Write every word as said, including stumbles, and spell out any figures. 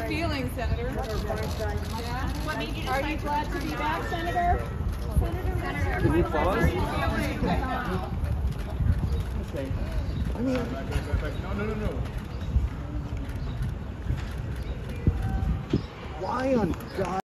feeling, Senator? Yeah. What made you decide Are you glad to be back, Senator? Senator, Senator. Can you pause? Okay. I mean, No, no, no, no. why on God?